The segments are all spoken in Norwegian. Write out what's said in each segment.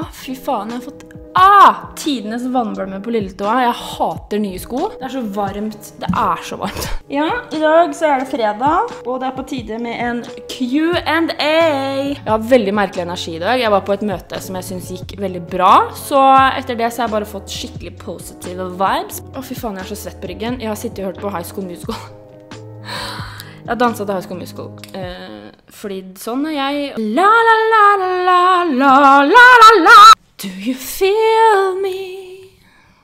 fy faen, jeg har fått tidenes vannbølme på lilletåa. Jeg hater nye sko. Det er så varmt. Det er så varmt. Ja, i dag så er det fredag, og det er på tide med en Q&A. Jeg har veldig merkelig energi i dag. Jeg var på et møte som jeg synes gikk veldig bra, så etter det så har jeg bare fått skikkelig positive vibes. Fy faen, jeg er så svett på ryggen. Jeg har sittet og hørt på High School Musical. Jeg har danset til High School Musical. Fordi sånn er jeg. La la la la la la la la. Do you feel me?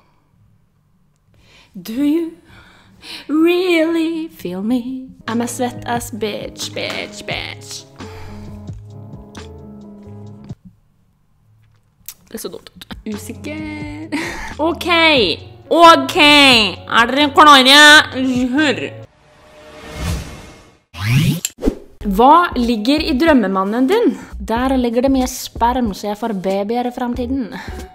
Do you really feel me? I'm a sweat ass bitch, bitch, bitch. Det er så dumt. Usikker. Ok. Er dere klare? Hør. Hva ligger i drømmemannen din? Der ligger det mye sperm, så jeg får babyer i fremtiden.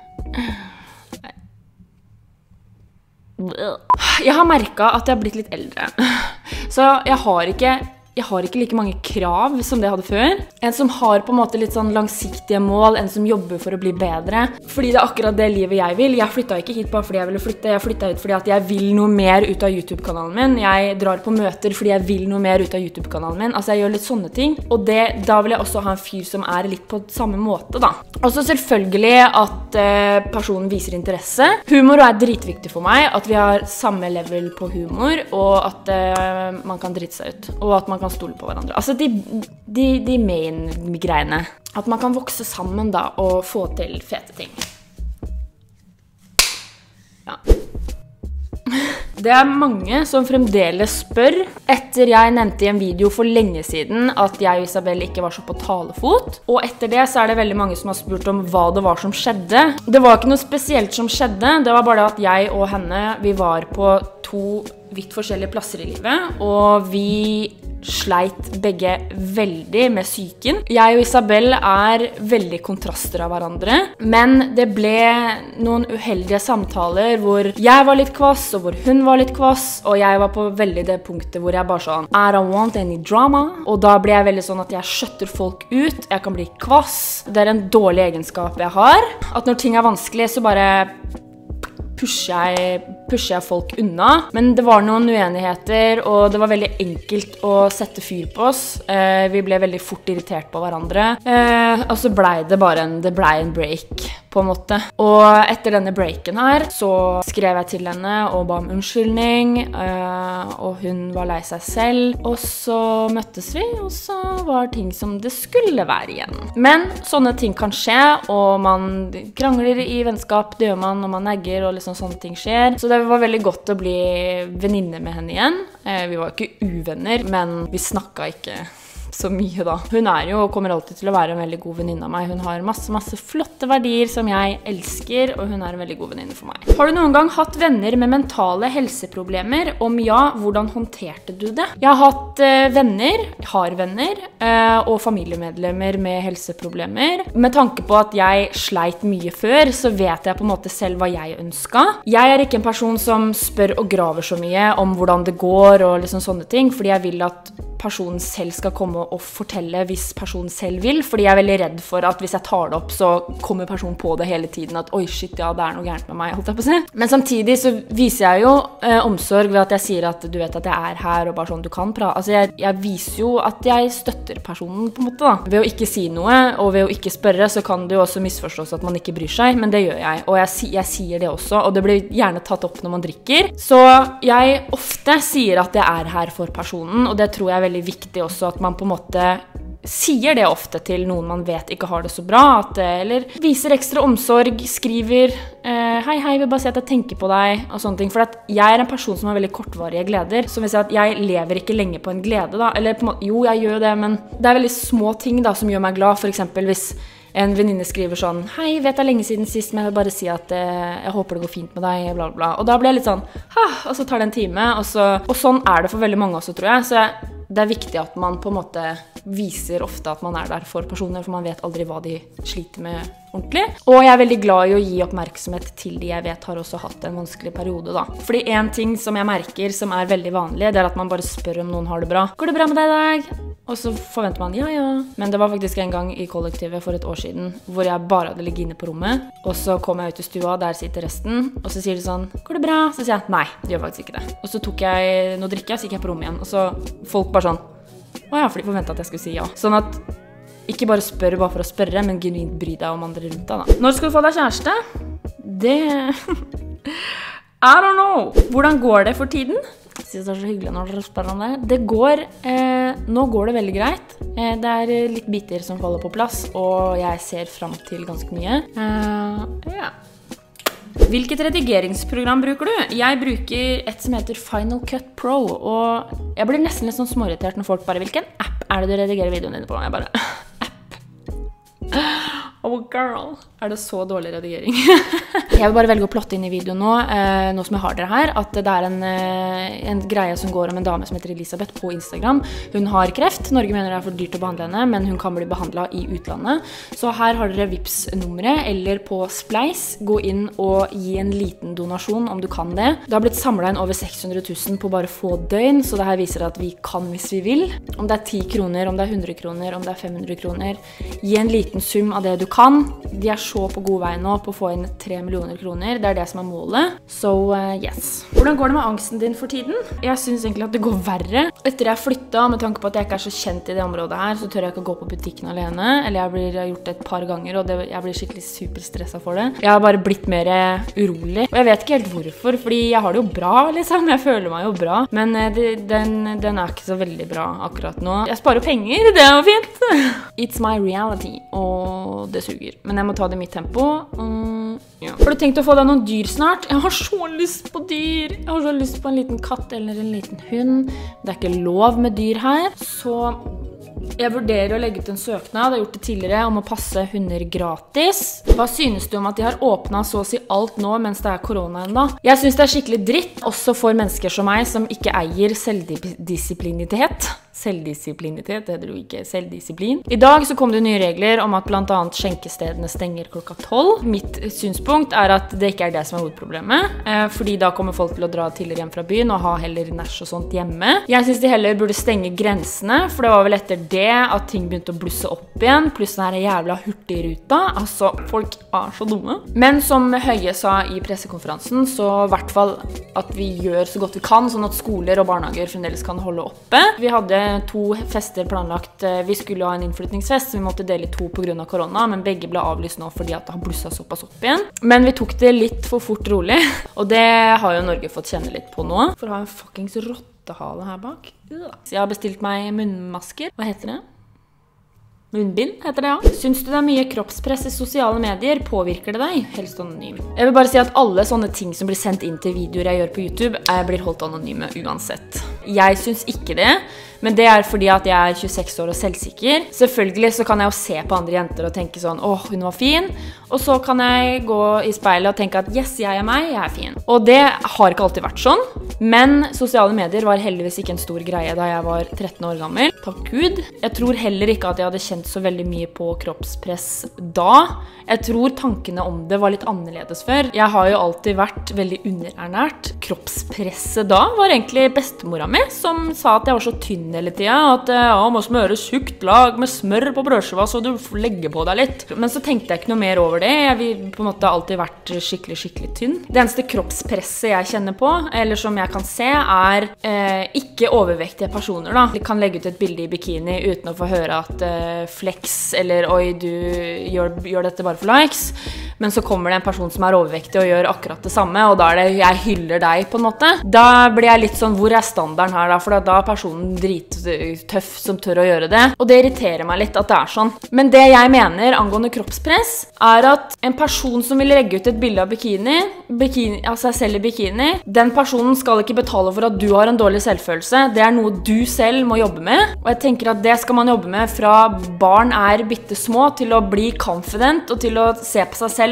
Jeg har merket at jeg har blitt litt eldre. Så jeg har ikke like mange krav som det jeg hadde før. En som har på en måte litt sånn langsiktige mål, en som jobber for å bli bedre. Fordi det er akkurat det livet jeg vil. Jeg flyttet ikke hit bare fordi jeg ville flytte. Jeg flyttet ut fordi at jeg vil noe mer ut av YouTube-kanalen min. Jeg drar på møter fordi jeg vil noe mer ut av YouTube-kanalen min. Altså jeg gjør litt sånne ting. Og da vil jeg også ha en fyr som er litt på samme måte da. Og så selvfølgelig at personen viser interesse. Humor er dritviktig for meg. At vi har samme level på humor, og at man kan drite seg ut. Og at man kan stole på hverandre. Altså de main-greiene. At man kan vokse sammen da, og få til fete ting. Ja. Det er mange som fremdeles spør, etter jeg nevnte i en video for lenge siden at jeg og Isabel ikke var så på talefot, og etter det så er det veldig mange som har spurt om hva det var som skjedde. Det var ikke noe spesielt som skjedde, det var bare at jeg og henne, vi var på 2 vidt forskjellige plasser i livet, og vi sleit begge veldig med psyken. Jeg og Isabel er veldig kontraster av hverandre, men det ble noen uheldige samtaler hvor jeg var litt kvass, og hvor hun var litt kvass, og jeg var på veldig det punktet hvor jeg bare sånn I don't want any drama, og da ble jeg veldig sånn at jeg skjøtter folk ut, jeg kan bli kvass. Det er en dårlig egenskap jeg har, at når ting er vanskelig så bare pusher jeg folk unna. Men det var noen uenigheter, og det var veldig enkelt å sette fyr på oss. Vi ble veldig fort irritert på hverandre. Og så ble det bare en break, på en måte. Og etter denne breaken her, så skrev jeg til henne og ba om unnskyldning, og hun var lei seg selv. Og så møttes vi, og så var ting som det skulle være igjen. Men sånne ting kan skje, og man krangler i vennskap, det gjør man når man negger, og liksom sånne ting skjer. Så det var veldig godt å bli venninne med henne igjen. Vi var ikke uvenner, men vi snakket ikke så mye da. Hun er jo og kommer alltid til å være en veldig god venninne av meg. Hun har masse flotte verdier som jeg elsker, og hun er en veldig god venninne for meg. Har du noen gang hatt venner med mentale helseproblemer? Om ja, hvordan håndterte du det? Jeg har hatt har venner, og familiemedlemmer med helseproblemer. Med tanke på at jeg sleit mye før, så vet jeg på en måte selv hva jeg ønsket. Jeg er ikke en person som spør og graver så mye om hvordan det går og liksom sånne ting, fordi jeg vil at personen selv skal komme og fortelle hvis personen selv vil, fordi jeg er veldig redd for at hvis jeg tar det opp, så kommer personen på det hele tiden, at oi shit, ja, det er noe gærent med meg, holdt jeg på å si. Men samtidig så viser jeg jo omsorg ved at jeg sier at du vet at jeg er her, og bare sånn, du kan prate. Altså jeg viser jo at jeg støtter personen på en måte da. Ved å ikke si noe, og ved å ikke spørre, så kan det jo også misforstås at man ikke bryr seg, men det gjør jeg, og jeg sier det også, og det blir gjerne tatt opp når man drikker. Så jeg ofte sier at jeg er her for personen, og det tror jeg er veldig viktig også, at man på en måte sier det ofte til noen man vet ikke har det så bra, eller viser ekstra omsorg, skriver hei, vil bare si at jeg tenker på deg, og sånne ting, for at jeg er en person som har veldig kortvarige gleder, som vil si at jeg lever ikke lenge på en glede da, eller på en måte, jo, jeg gjør det, men det er veldig små ting da, som gjør meg glad, for eksempel hvis en venninne skriver sånn, hei, vet jeg lenge siden sist, men jeg vil bare si at jeg håper det går fint med deg, bla bla bla, og da blir jeg litt sånn, og så tar det en time, og sånn er det for veldig mange også, tror jeg, så det er viktig at man på en måte viser ofte at man er der for personer, for man vet aldri hva de sliter med ordentlig. Og jeg er veldig glad i å gi oppmerksomhet til de jeg vet har også hatt en vanskelig periode da. Fordi en ting som jeg merker som er veldig vanlig, det er at man bare spør om noen har det bra. Går det bra med deg i dag? Og så forventer man, ja. Men det var faktisk en gang i kollektivet for et år siden, hvor jeg bare hadde ligget inne på rommet, og så kom jeg ut i stua, der sitter resten, og så sier de sånn, går det bra? Så sier jeg, nei, det gjør faktisk ikke det. Og så tok jeg noe drikke, så gikk jeg på rommet igjen, og så folk bare sånn, åja, for de forventet at jeg skulle si ja. Sånn at, ikke bare spørre bare for å spørre, men genuint bry deg om andre rundt deg da. Når skal du få deg kjæreste? Det... I don't know. Hvordan går det for tiden? Jeg synes det er så hyggelig når dere spør om det. Det går, nå går det veldig greit. Det er litt biter som faller på plass, og jeg ser frem til ganske mye. Ja. Hvilket redigeringsprogram bruker du? Jeg bruker et som heter Final Cut Pro, og jeg blir nesten litt sånn småirritert når folk bare, hvilken app er det du redigerer videoen dine på? Jeg bare, app. Oh girl, er det så dårlig redigering? Jeg vil bare velge å plotte inn i videoen nå som jeg har dere her, at det er en greie som går om en dame som heter Elisabeth på Instagram. Hun har kreft, Norge mener det er for dyrt å behandle henne, men hun kan bli behandlet i utlandet. Så her har dere Vipps-nummeret, eller på Splice, gå inn og gi en liten donasjon om du kan det. Det har blitt samlet inn over 600 000 på bare få døgn, så det her viser at vi kan hvis vi vil. Om det er 10 kroner, om det er 100 kroner, om det er 500 kroner, gi en liten sum av det du kan. De er så på god vei nå på å få inn 3 millioner kroner. Det er det som er målet. So, yes. Hvordan går det med angsten din for tiden? Jeg synes egentlig at det går verre. Etter jeg flyttet, med tanke på at jeg ikke er så kjent i det området her, så tør jeg ikke å gå på butikken alene. Eller jeg har gjort det et par ganger, og jeg blir skikkelig superstresset for det. Jeg har bare blitt mer urolig. Og jeg vet ikke helt hvorfor, fordi jeg har det jo bra, liksom. Jeg føler meg jo bra. Men den er ikke så veldig bra akkurat nå. Jeg sparer penger, det er jo fint. It's my reality, og det suger. Men jeg må ta det i mitt tempo. Ja. Har du tenkt å få deg noen dyr snart? Jeg har så lyst på dyr. Jeg har så lyst på en liten katt eller en liten hund. Det er ikke lov med dyr her. Så jeg vurderer å legge ut en søknad. Jeg har gjort det tidligere om å passe hunder gratis. Hva synes du om at de har åpnet så å si alt nå mens det er korona enda? Jeg synes det er skikkelig dritt, også for mennesker som meg som ikke eier selvdisiplinitet. Selvdisiplinitet, det heter jo ikke selvdisiplin. I dag så kom det nye regler om at blant annet skjenkestedene stenger klokka 12. Mitt synspunkt er at det ikke er det som er hovedproblemet, fordi da kommer folk til å dra tidligere hjem fra byen og ha heller næsj og sånt hjemme. Jeg synes de heller burde stenge grensene, for det var vel etter det at ting begynte å blusse opp igjen, pluss den her jævla hurtigruta. Altså, folk er så dumme. Men som Høie sa i pressekonferansen, så i hvert fall at vi gjør så godt vi kan, sånn at skoler og barnehager fremdeles kan holde oppe. Vi hadde 2 fester planlagt. Vi skulle ha en innflytningsfest, så vi måtte dele i 2 på grunn av korona, men begge ble avlyst nå fordi at det har blusset såpass opp igjen. Men vi tok det litt for fort rolig, og det har jo Norge fått kjenne litt på nå. For å ha en fuckings rottehale her bak. Så jeg har bestilt meg munnmasker. Hva heter det? Munnbind heter det, ja. Syns du det er mye kroppspress i sosiale medier? Påvirker det deg? Helst anonym. Jeg vil bare si at alle sånne ting som blir sendt inn til videoer jeg gjør på YouTube, blir holdt anonyme uansett. Jeg syns ikke det, men det er fordi at jeg er 26 år og selvsikker. Selvfølgelig så kan jeg jo se på andre jenter og tenke sånn, åh, hun var fin. Og så kan jeg gå i speilet og tenke at yes, jeg er meg, jeg er fin. Og det har ikke alltid vært sånn, men sosiale medier var heldigvis ikke en stor greie da jeg var 13 år gammel. Takk Gud. Jeg tror heller ikke at jeg hadde kjent så veldig mye på kroppspress da. Jeg tror tankene om det var litt annerledes før. Jeg har jo alltid vært veldig underernært. Kroppspresset da var egentlig bestemora mi, som sa at jeg var så tynn hele tiden, at jeg må smøre tjukt lag med smør på brødskiva så du legger på deg litt. Men så tenkte jeg ikke noe mer over det. Jeg vil på en måte alltid vært skikkelig tynn. Det eneste kroppspresset jeg kjenner på, eller som jeg kan se, er ikke overvektige personer da. De kan legge ut et bilde i bikini uten å få høre at flex, eller oi, du gjør dette bare for likes. Men så kommer det en person som er overvektig og gjør akkurat det samme, og da er det jeg hyller deg på en måte. Da blir jeg litt sånn, hvor er standarden her da? For da er personen drittøff som tør å gjøre det. Og det irriterer meg litt at det er sånn. Men det jeg mener angående kroppspress, er at en person som vil legge ut et bilde av bikini, altså seg selv i bikini, den personen skal ikke betale for at du har en dårlig selvfølelse. Det er noe du selv må jobbe med. Og jeg tenker at det skal man jobbe med fra barn er bittesmå til å bli confident og til å se på seg selv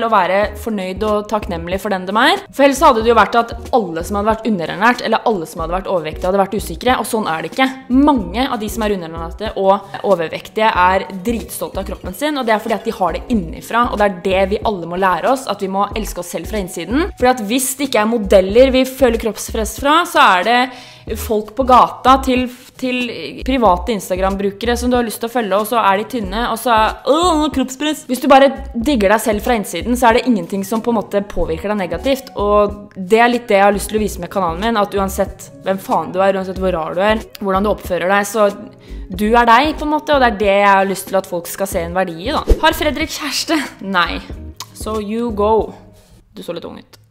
selv og være fornøyd og takknemlig for den de er. For ellers hadde det jo vært at alle som hadde vært underernært, eller alle som hadde vært overvektige, hadde vært usikre, og sånn er det ikke. Mange av de som er underernærte og overvektige er dritstolte av kroppen sin, og det er fordi at de har det innifra, og det er det vi alle må lære oss, at vi må elske oss selv fra innsiden. Fordi at hvis det ikke er modeller vi føler kroppspress fra, så er det folk på gata til private Instagram-brukere som du har lyst til å følge, og så er de tynne, og så er kroppspress. Hvis du bare digger deg selv fra innsiden, så er det ingenting som på en måte påvirker deg negativt, og det er litt det jeg har lyst til å vise med kanalen min, at uansett hvem faen du er, uansett hvor rar du er, hvordan du oppfører deg, så du er deg på en måte, og det er det jeg har lyst til at folk skal se en verdi i da. Har Fredrik kjæreste? Nei. So you go. Du så litt ung ut.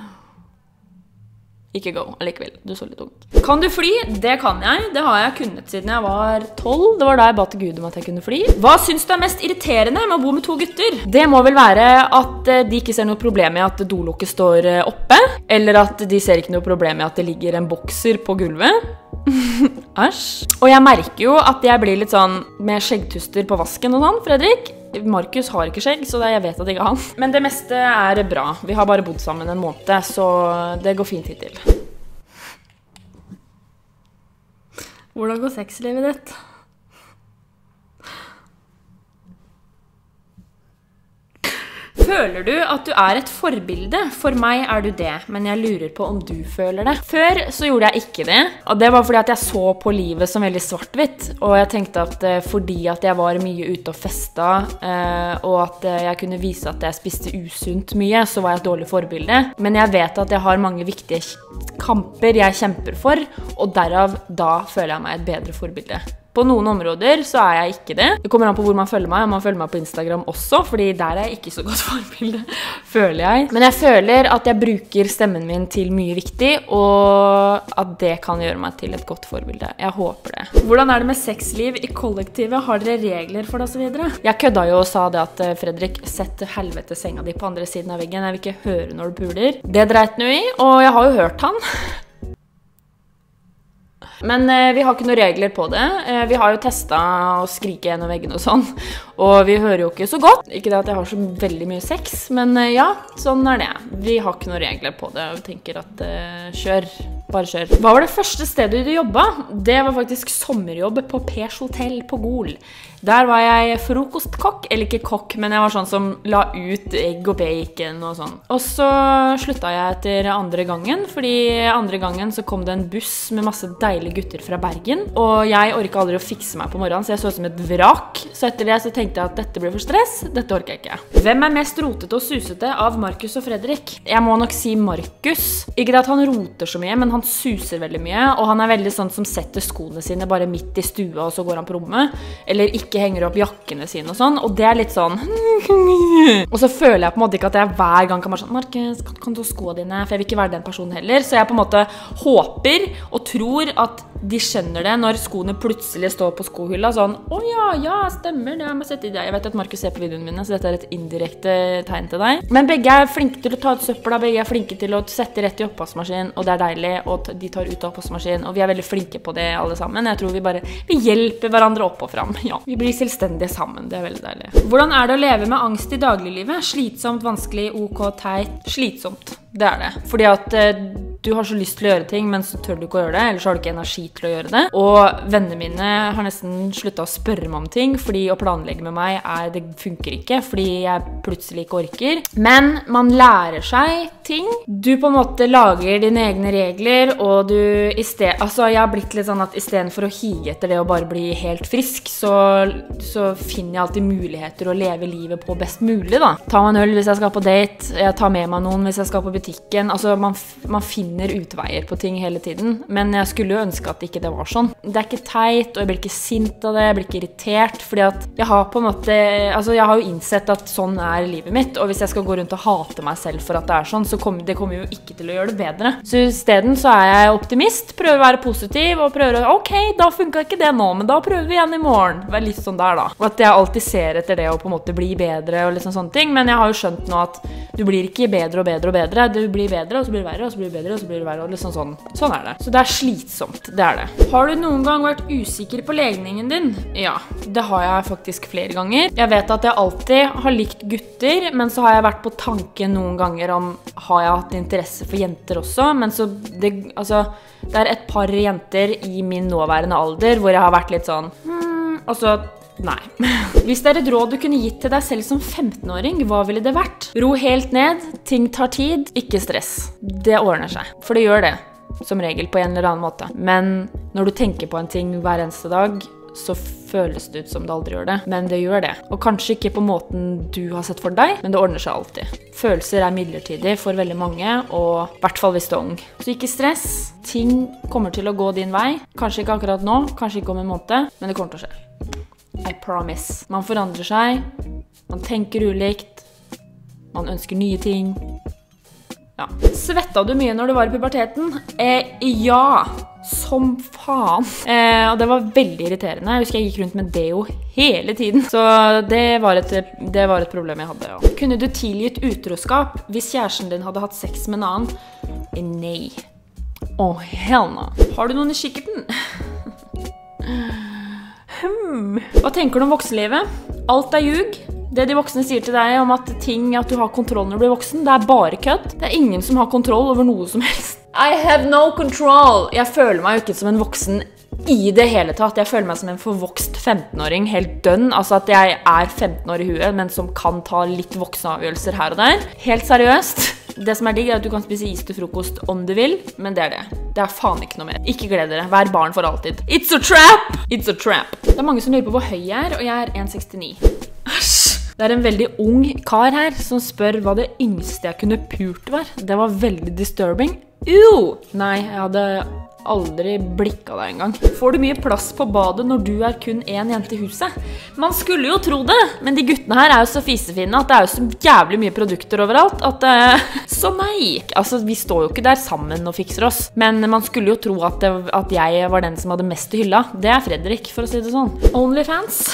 Ikke go, allikevel. Du så litt ung ut. Kan du fly? Det kan jeg. Det har jeg kunnet siden jeg var 12. Det var da jeg ba til Gud om at jeg kunne fly. Hva synes du er mest irriterende med å bo med 2 gutter? Det må vel være at de ikke ser noe problem i at dolokket står oppe, eller at de ser ikke noe problem i at det ligger en bokser på gulvet. Æsj. Og jeg merker jo at jeg blir litt sånn med skjeggtuster på vasken og sånn, Fredrik. Markus har ikke skjegg, så jeg vet at det ikke er han. Men det meste er bra. Vi har bare bodd sammen en måned, så det går fint hittil. Hvordan går sexlivet ditt? Føler du at du er et forbilde? For meg er du det, men jeg lurer på om du føler det. Før så gjorde jeg ikke det, og det var fordi at jeg så på livet som veldig svart-hvitt, og jeg tenkte at fordi at jeg var mye ute og festa, og at jeg kunne vise at jeg spiste usunt mye, så var jeg et dårlig forbilde. Men jeg vet at jeg har mange viktige kamper jeg kjemper for, og derav da føler jeg meg et bedre forbilde. På noen områder så er jeg ikke det. Det kommer an på hvor man følger meg, og man følger meg på Instagram også, fordi der er jeg ikke så godt forbilde, føler jeg. Men jeg føler at jeg bruker stemmen min til mye viktig, og at det kan gjøre meg til et godt forbilde. Jeg håper det. Hvordan er det med sexliv i kollektivet? Har dere regler for det og så videre? Jeg kødda jo og sa det at Fredrik, sett helvete senga di på andre siden av veggen. Jeg vil ikke høre når du puler. Det dreit nå i, og jeg har jo hørt han. Men vi har ikke noen regler på det. Vi har jo testet å skrike gjennom veggen og sånn, og vi hører jo ikke så godt. Ikke det at jeg har så veldig mye sex, men ja, sånn er det. Vi har ikke noen regler på det, og tenker at kjør, bare kjør. Hva var det første stedet du jobbet? Det var faktisk sommerjobb på Pers Hotel på Gol. Der var jeg frokostkokk, eller ikke kokk, men jeg var sånn som la ut egg og bacon og sånn. Og så sluttet jeg etter andre gangen, fordi andre gangen så kom det en buss med masse deilige gutter fra Bergen, og jeg orket aldri å fikse meg på morgenen, så jeg så ut som et vrak. Så etter det så tenkte jeg at dette blir for stress, dette orker jeg ikke. Hvem er mest rotete og susete av Markus og Fredrik? Jeg må nok si Markus. Ikke det at han roter så mye, men han suser veldig mye, og han er veldig sånn som setter skoene sine bare midt i stua, og så går han på rommet, eller ikke henger opp jakkene sine og sånn, og det er litt sånn og så føler jeg på en måte ikke at jeg hver gang kan være sånn Markus, kan du ha skoene dine? For jeg vil ikke være den personen heller, så jeg på en måte håper og tror at de skjønner det når skoene plutselig står på skohylla sånn, ja, stemmer, det må sette i deg. Jeg vet at Markus ser på videoene mine, så dette er et indirekte tegn til deg. Men begge er flinke til å ta ut søppel, begge er flinke til å sette rett i oppvaskmaskin, og det er deilig, og de tar ut av oppvaskmaskin, og vi er veldig flinke på det alle sammen. Jeg tror vi hjelper hverandre opp og fram. Ja, vi blir selvstendige sammen, det er veldig deilig. Hvordan er det å leve med angst i dagliglivet? Slitsomt, vanskelig, ok, teit? Slitsomt, det er det. Fordi at du har så lyst til å gjøre ting, men så tør du ikke å gjøre det, eller så har du ikke energi til å gjøre det. Og vennene mine har nesten sluttet å spørre meg om ting, fordi å planlegge med meg det funker ikke, fordi jeg plutselig ikke orker. Men man lærer seg ting. Du på en måte lager dine egne regler, og du altså jeg har blitt litt sånn at i stedet for å hige etter det og bare bli helt frisk, så finner jeg alltid muligheter å leve livet på best mulig da. Ta meg en øl hvis jeg skal på date, jeg tar med meg noen hvis jeg skal på butikken. Altså man finner utveier på ting hele tiden, men jeg skulle jo ønske at ikke det var sånn. Det er ikke teit, og jeg blir ikke sint av det, jeg blir ikke irritert, fordi at jeg har på en måte, altså jeg har jo innsett at sånn er livet mitt, og hvis jeg skal gå rundt og hate meg selv for at det er sånn, så det kommer jo ikke til å gjøre det bedre. Så i stedet så er jeg optimist, prøver å være positiv, og prøver å, ok, da funket ikke det nå, men da prøver vi igjen i morgen. Det er litt sånn der da. Og at jeg alltid ser etter det å på en måte bli bedre og liksom sånne ting, men jeg har jo skjønt nå at Du blir ikke bedre og bedre og bedre. Du blir bedre, og så blir det verre, og så blir det bedre, og så blir det verre, og liksom sånn. Sånn det. Så det slitsomt, det det. Har du noen gang vært usikker på legningen din? Ja, det har jeg faktisk flere ganger. Jeg vet at jeg alltid har likt gutter, men så har jeg vært på tanken noen ganger om har jeg hatt interesse for jenter også, men så det et par jenter i min nåværende alder hvor jeg har vært litt sånn, nei. Hvis det et råd du kunne gitt til deg selv som 15-åring, hva ville det vært? Ro helt ned, ting tar tid, ikke stress. Det ordner seg, for det gjør det, som regel på en eller annen måte. Men når du tenker på en ting hver eneste dag, så føles det ut som det aldri gjør det. Men det gjør det. Og kanskje ikke på måten du har sett for deg, men det ordner seg alltid. Følelser midlertidig for veldig mange, og i hvert fall hvis du ung. Så ikke stress. Ting kommer til å gå din vei. Kanskje ikke akkurat nå, kanskje ikke om en måned, men det kommer til å skje. I promise. Man forandrer seg, man tenker ulikt, man ønsker nye ting. Ja. Svetta du mye når du var i puberteten? Ja, som faen. Og det var veldig irriterende. Jeg husker jeg gikk rundt med deo hele tiden. Så det var et problem jeg hadde, ja. Kunne du tilgitt utroskap hvis kjæresten din hadde hatt sex med en annen? Nei. Hell no. Har du noen i kikkerten? Hva tenker du om voksenlivet? Alt ljug. Det de voksne sier til deg om at du har kontroll når du blir voksen, det bare kødd. Det ingen som har kontroll over noe som helst. I have no control. Jeg føler meg jo ikke som en voksen i det hele tatt. Jeg føler meg som en forvokst 15-åring, helt dønn. Altså at jeg 15 år i huet, men som kan ta litt voksne avgjørelser her og der. Helt seriøst. Det som digg at du kan spise is til frokost om du vil, men det det. Det faen ikke noe mer. Ikke gled dere. Vær barn for alltid. It's a trap! It's a trap. Det mange som lurer på hvor høy jeg og jeg 1,69. Æsj! Det en veldig ung kar her som spør hva det yngste jeg kunne pult var. Det var veldig disturbing. Nei, jeg hadde aldri blikket deg engang. Får du mye plass på badet når du kun en jente i huset? Man skulle jo tro det, men de guttene her jo så fisefine at det jo så jævlig mye produkter overalt, som meg. Altså, vi står jo ikke der sammen og fikser oss, men man skulle jo tro at jeg var den som hadde mest i hylla. Det Fredrik, for å si det sånn. OnlyFans?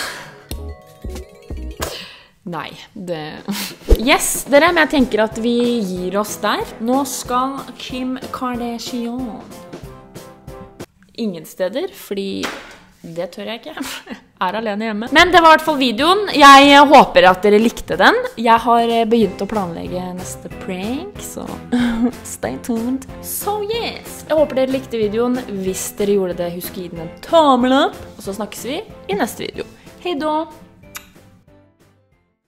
Nei, Yes, dere, men jeg tenker at vi gir oss der. Nå skal Kim Kardashian ingen steder, fordi det tør jeg ikke. Alene hjemme. Men det var i hvert fall videoen. Jeg håper at dere likte den. Jeg har begynt å planlegge neste prank, så stay tuned. So yes! Jeg håper dere likte videoen. Hvis dere gjorde det, husk å gi den en tommel opp. Og så snakkes vi i neste video. Hei da!